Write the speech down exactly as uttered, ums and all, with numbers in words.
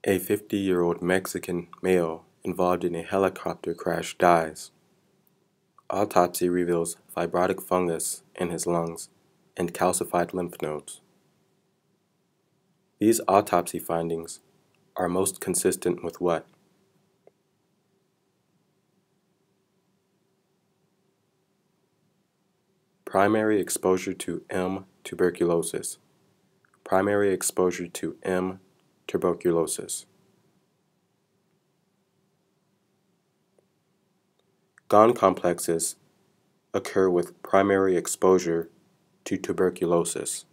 A fifty-year-old Mexican male involved in a helicopter crash dies. Autopsy reveals fibrotic fungus in his lungs and calcified lymph nodes. These autopsy findings are most consistent with what? Primary exposure to M. tuberculosis. Primary exposure to M. tuberculosis. G O N complexes occur with primary exposure to tuberculosis.